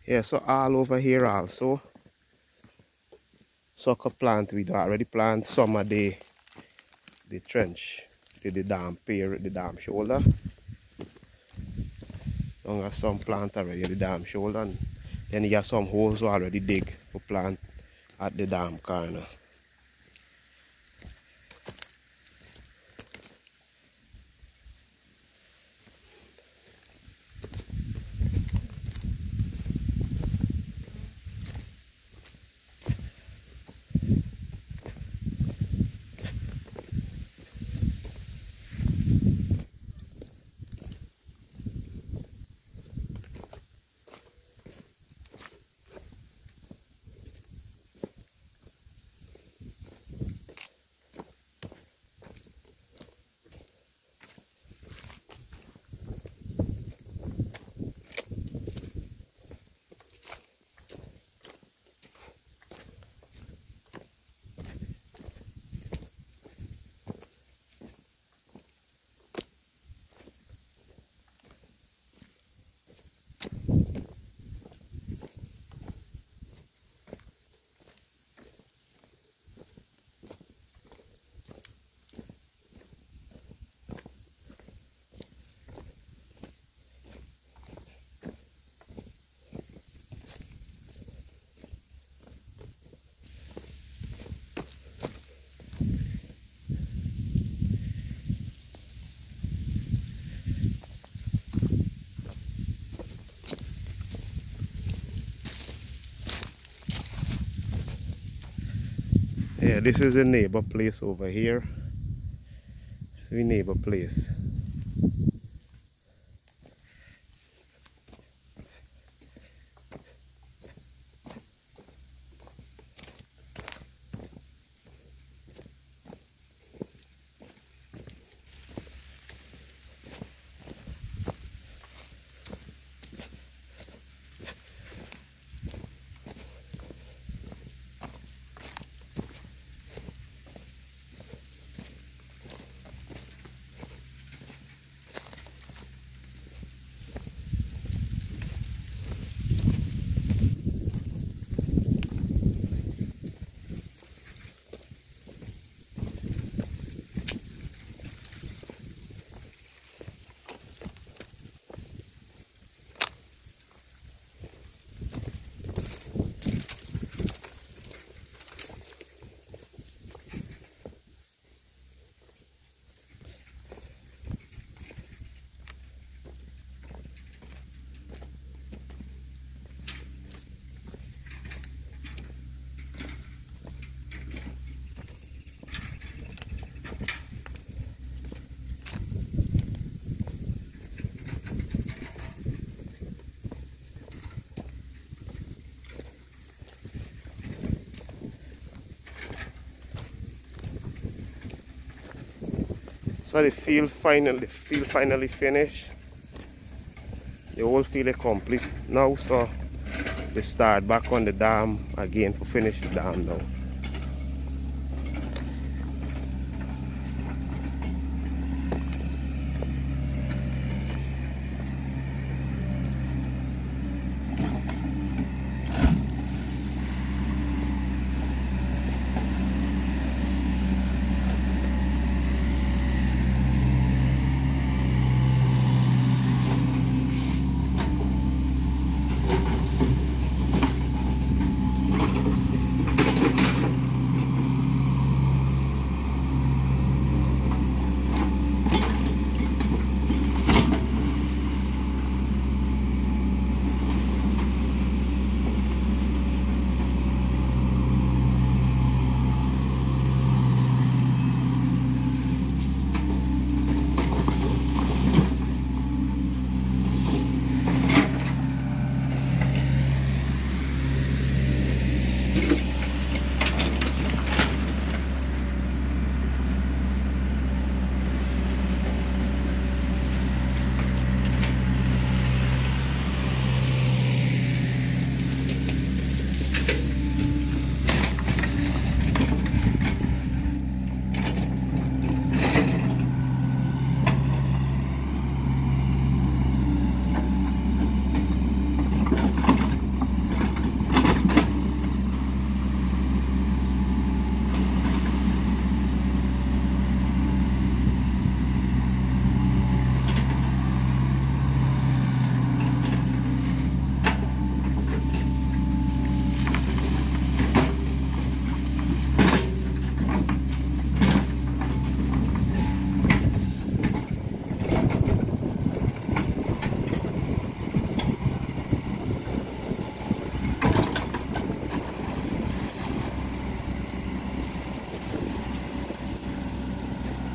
Yeah, so all over here also, sucker plant, we already plant some of the trench, the dam pier, the dam shoulder. Long as some plant already at the dam shoulder, and then you got some holes already dig for plant at the dam corner. Yeah, this is the neighbor place over here. It's the neighbor place. So the field finally finished. The whole field is complete now, so they start back on the dam again for finish the dam now.